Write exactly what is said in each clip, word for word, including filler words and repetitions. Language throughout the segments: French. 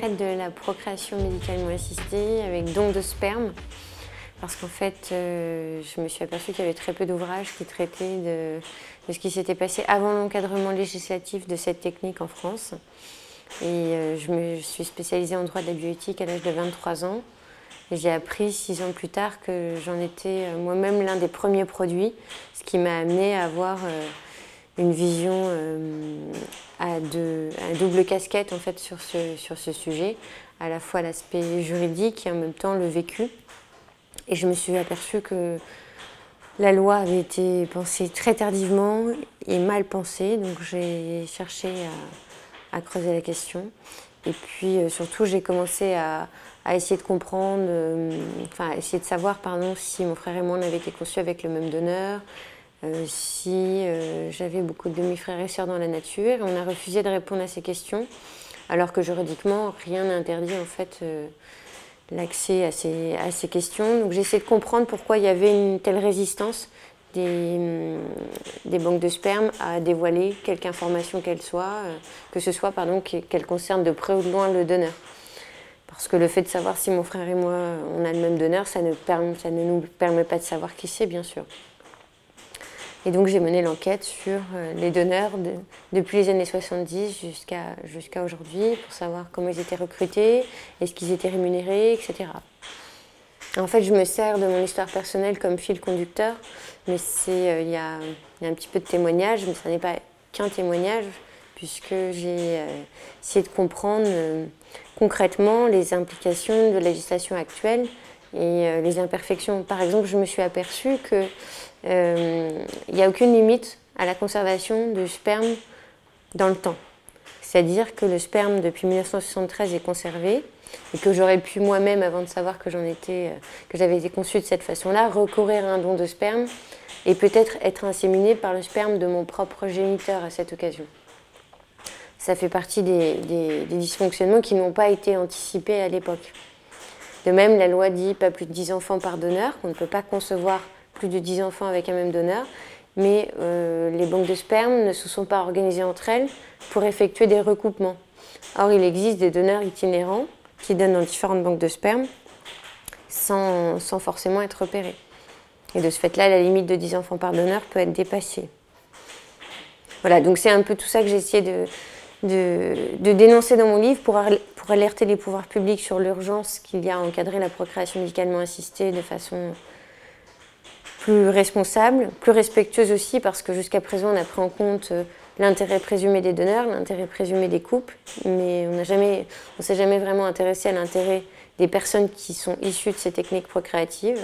traite de la procréation médicalement assistée avec don de sperme. Parce qu'en fait, euh, je me suis aperçue qu'il y avait très peu d'ouvrages qui traitaient de, de ce qui s'était passé avant l'encadrement législatif de cette technique en France. Et euh, je me suis spécialisée en droit de la bioéthique à l'âge de vingt-trois ans. Et j'ai appris six ans plus tard que j'en étais euh, moi-même l'un des premiers produits, ce qui m'a amené à avoir euh, une vision euh, à, deux, à double casquette en fait, sur, ce, sur ce sujet, à la fois l'aspect juridique et en même temps le vécu. Et je me suis aperçue que la loi avait été pensée très tardivement et mal pensée, donc j'ai cherché à, à creuser la question. Et puis euh, surtout, j'ai commencé à, à essayer de comprendre, euh, enfin à essayer de savoir pardon, si mon frère et moi on avait été conçus avec le même donneur, euh, si euh, j'avais beaucoup de demi-frères et sœurs dans la nature. Et on a refusé de répondre à ces questions, alors que juridiquement, rien n'interdit en fait euh, l'accès à ces, à ces questions. Donc j'ai essayé de comprendre pourquoi il y avait une telle résistance des, des banques de sperme à dévoiler quelque information qu'elle soit, euh, que ce soit pardon, qu'elle concerne de près ou de loin le donneur. Parce que le fait de savoir si mon frère et moi on a le même donneur, ça ne, permet, ça ne nous permet pas de savoir qui c'est, bien sûr. Et donc j'ai mené l'enquête sur les donneurs de, depuis les années soixante-dix jusqu'à jusqu'à aujourd'hui pour savoir comment ils étaient recrutés, est-ce qu'ils étaient rémunérés, et cetera. En fait, je me sers de mon histoire personnelle comme fil conducteur, mais c'est, euh, il y a, il y a un petit peu de témoignage, mais ça n'est pas qu'un témoignage, puisque j'ai euh, essayé de comprendre euh, concrètement les implications de la législation actuelle et euh, les imperfections. Par exemple, je me suis aperçue que Euh, il n'y a aucune limite à la conservation du sperme dans le temps. C'est-à-dire que le sperme, depuis mille neuf cent soixante-treize, est conservé et que j'aurais pu moi-même, avant de savoir que j'en étais, que j'avais été conçue de cette façon-là, recourir à un don de sperme et peut-être être inséminée par le sperme de mon propre géniteur à cette occasion. Ça fait partie des, des, des dysfonctionnements qui n'ont pas été anticipés à l'époque. De même, la loi dit pas plus de dix enfants par donneur, qu'on ne peut pas concevoir plus de dix enfants avec un même donneur, mais euh, les banques de sperme ne se sont pas organisées entre elles pour effectuer des recoupements. Or, il existe des donneurs itinérants qui donnent dans différentes banques de sperme sans, sans forcément être repérés. Et de ce fait-là, la limite de dix enfants par donneur peut être dépassée. Voilà, donc c'est un peu tout ça que j'ai essayé de, de, de dénoncer dans mon livre pour, pour alerter les pouvoirs publics sur l'urgence qu'il y a à encadrer la procréation médicalement assistée de façon plus responsable, plus respectueuse aussi, parce que jusqu'à présent, on a pris en compte l'intérêt présumé des donneurs, l'intérêt présumé des couples, mais on n'a jamais, on s'est jamais vraiment intéressé à l'intérêt des personnes qui sont issues de ces techniques procréatives.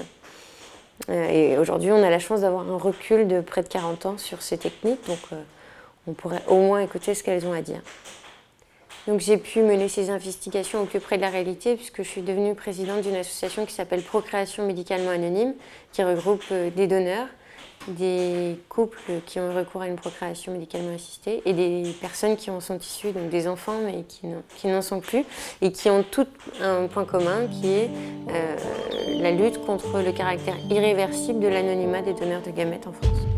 Et aujourd'hui, on a la chance d'avoir un recul de près de quarante ans sur ces techniques, donc on pourrait au moins écouter ce qu'elles ont à dire. Donc j'ai pu mener ces investigations au plus près de la réalité puisque je suis devenue présidente d'une association qui s'appelle Procréation médicalement anonyme, qui regroupe des donneurs, des couples qui ont recours à une procréation médicalement assistée et des personnes qui en sont issues, donc des enfants mais qui n'en sont plus et qui ont tout un point commun qui est euh, la lutte contre le caractère irréversible de l'anonymat des donneurs de gamètes en France.